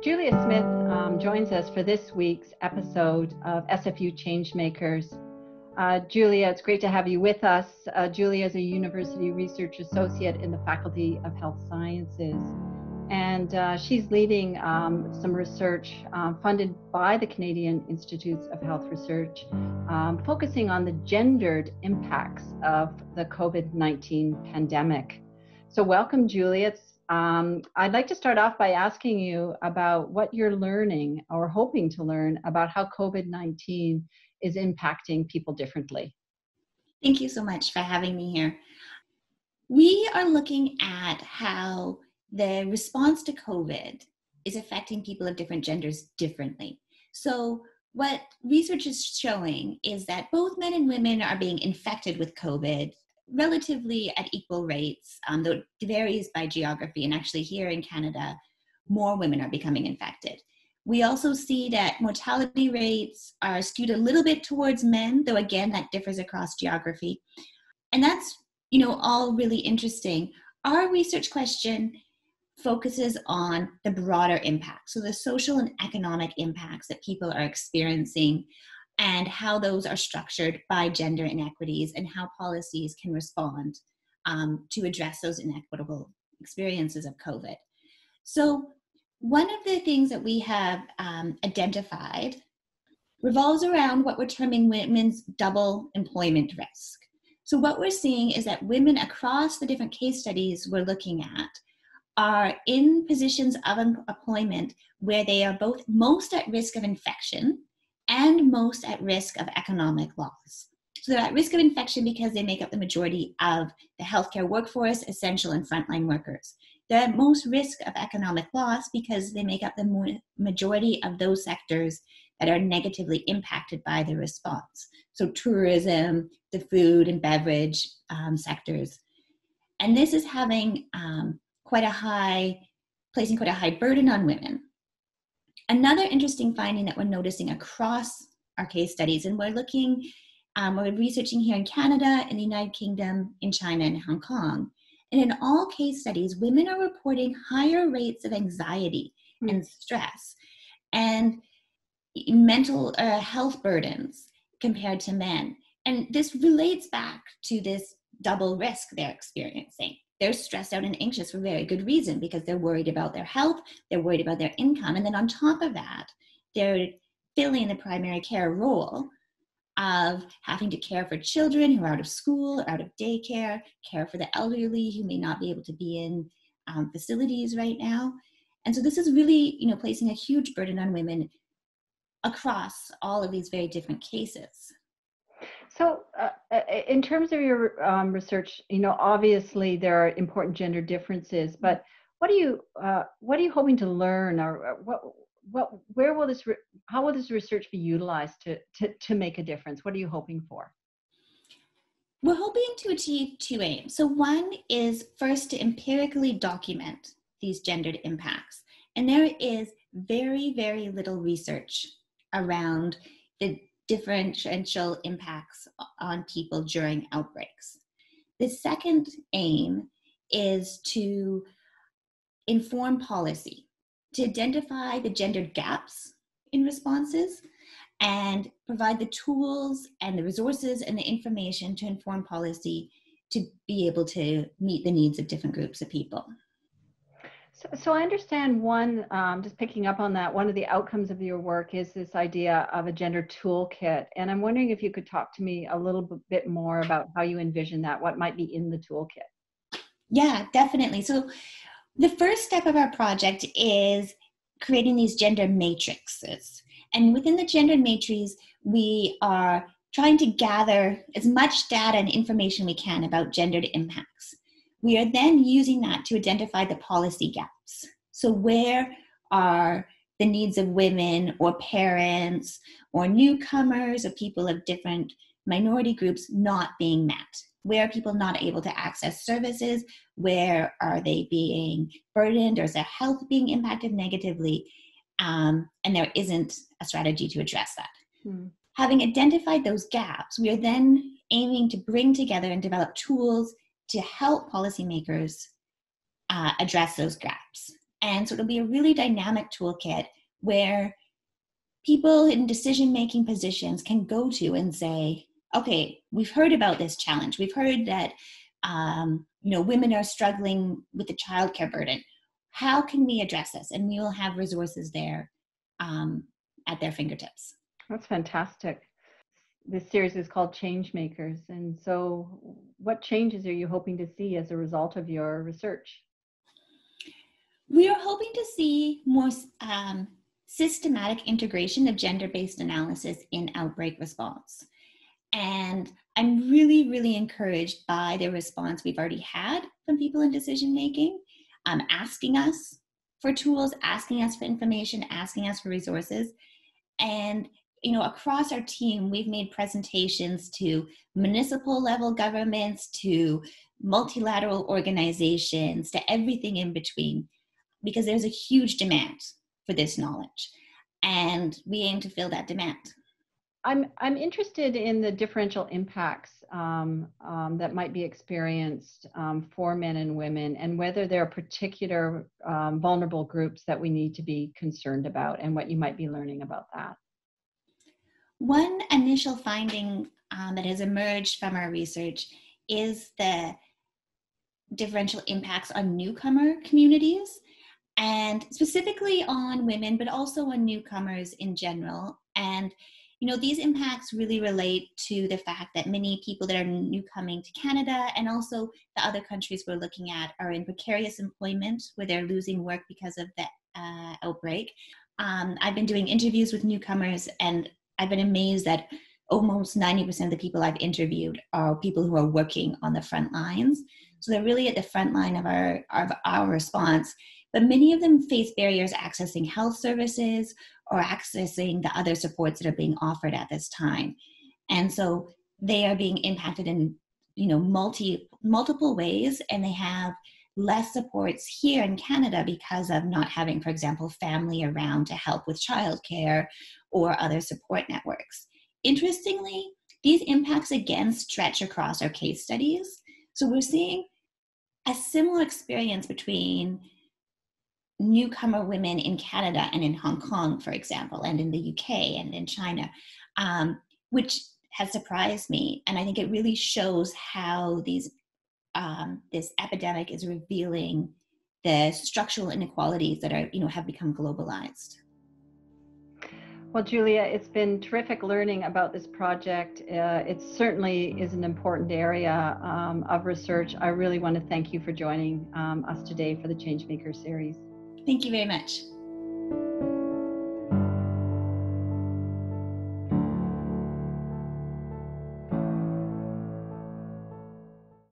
Julia Smith joins us for this week's episode of SFU Changemakers. Julia, it's great to have you with us. Julia is a University Research Associate in the Faculty of Health Sciences, and she's leading some research funded by the Canadian Institutes of Health Research, focusing on the gendered impacts of the COVID-19 pandemic. So welcome, Julia. I'd like to start off by asking you about what you're learning or hoping to learn about how COVID-19 is impacting people differently. Thank you so much for having me here. We are looking at how the response to COVID is affecting people of different genders differently. So what research is showing is that both men and women are being infected with COVID relatively at equal rates, though it varies by geography. And actually here in Canada, more women are becoming infected. We also see that mortality rates are skewed a little bit towards men, though again, that differs across geography. And that's, all really interesting. Our research question focuses on the broader impact. So the social and economic impacts that people are experiencing and how those are structured by gender inequities and how policies can respond to address those inequitable experiences of COVID. So one of the things that we have identified revolves around what we're terming women's double employment risk. So what we're seeing is that women across the different case studies we're looking at are in positions of employment where they are both most at risk of infection and most at risk of economic loss. So they're at risk of infection because they make up the majority of the healthcare workforce, essential and frontline workers. They're at most risk of economic loss because they make up the majority of those sectors that are negatively impacted by the response. So tourism, the food and beverage sectors. And this is having placing quite a high burden on women. Another interesting finding that we're noticing across our case studies, and we're researching here in Canada, in the United Kingdom, in China, and Hong Kong. And in all case studies, women are reporting higher rates of anxiety and stress and mental health burdens compared to men. And this relates back to this double risk they're experiencing. They're stressed out and anxious for very good reason because they're worried about their health, they're worried about their income, and then on top of that, they're filling the primary care role of having to care for children who are out of school, out of daycare, care for the elderly who may not be able to be in facilities right now. And so this is really, placing a huge burden on women across all of these very different cases. So in terms of your research, obviously there are important gender differences, but what are you hoping to learn, or how will this research be utilized to make a difference? What are you hoping for? We're hoping to achieve two aims. So one is first to empirically document these gendered impacts. And there is very, very little research around the differential impacts on people during outbreaks. The second aim is to inform policy, to identify the gendered gaps in responses and provide the tools and the resources and the information to inform policy to be able to meet the needs of different groups of people. So I understand just picking up on that, one of the outcomes of your work is this idea of a gender toolkit. And I'm wondering if you could talk to me a little bit more about how you envision that, what might be in the toolkit. Yeah, definitely. So the first step of our project is creating these gender matrices. And within the gender matrices, we are trying to gather as much data and information we can about gendered impacts. We are then using that to identify the policy gaps. So where are the needs of women or parents or newcomers or people of different minority groups not being met? Where are people not able to access services? Where are they being burdened, or is their health being impacted negatively? And there isn't a strategy to address that. Having identified those gaps, we are then aiming to bring together and develop tools to help policymakers address those gaps. And so it'll be a really dynamic toolkit where people in decision-making positions can go to and say, okay, we've heard about this challenge. We've heard that women are struggling with the childcare burden. How can we address this? And we will have resources there at their fingertips. That's fantastic. This series is called Changemakers. And so what changes are you hoping to see as a result of your research? We are hoping to see more systematic integration of gender-based analysis in outbreak response. And I'm really, really encouraged by the response we've already had from people in decision-making, asking us for tools, asking us for information, asking us for resources. And, across our team, we've made presentations to municipal level governments, to multilateral organizations, to everything in between, because there's a huge demand for this knowledge. And we aim to fill that demand. I'm interested in the differential impacts that might be experienced for men and women, and whether there are particular vulnerable groups that we need to be concerned about, and what you might be learning about that. One initial finding that has emerged from our research is the differential impacts on newcomer communities, and specifically on women, but also on newcomers in general. And these impacts really relate to the fact that many people that are new coming to Canada, and also the other countries we're looking at, are in precarious employment where they're losing work because of the outbreak. I've been doing interviews with newcomers, and I've been amazed that almost 90% of the people I've interviewed are people who are working on the front lines. So they're really at the front line of our response. But many of them face barriers accessing health services or accessing the other supports that are being offered at this time. And so they are being impacted in, multiple ways, and they have less supports here in Canada because of not having, for example, family around to help with childcare or other support networks. Interestingly, these impacts again stretch across our case studies. So we're seeing a similar experience between newcomer women in Canada and in Hong Kong, for example, and in the UK and in China, which has surprised me. And I think it really shows how this epidemic is revealing the structural inequalities that are, have become globalized. Well, Julia, it's been terrific learning about this project. It certainly is an important area of research. I really want to thank you for joining us today for the Changemakers series. Thank you very much.